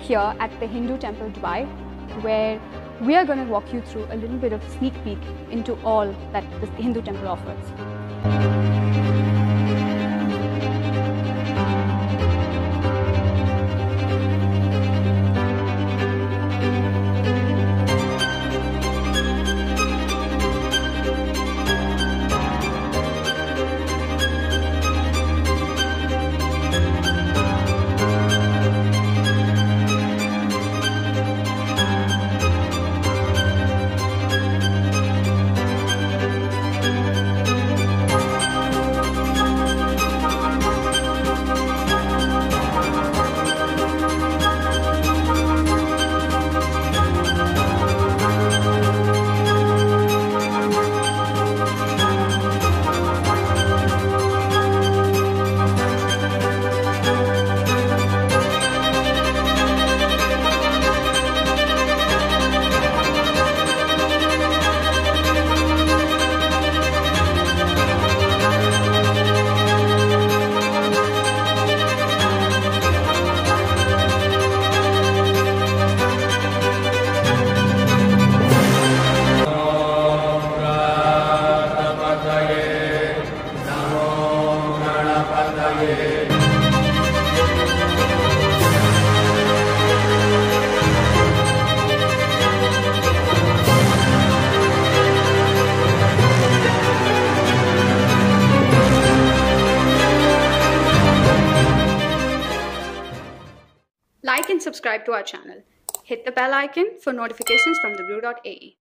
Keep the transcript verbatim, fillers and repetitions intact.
here at the Hindu Temple Dubai, where we are going to walk you through a little bit of sneak peek into all that the Hindu temple offers. Like and subscribe to our channel. Hit the bell icon for notifications from the Blue dot A E.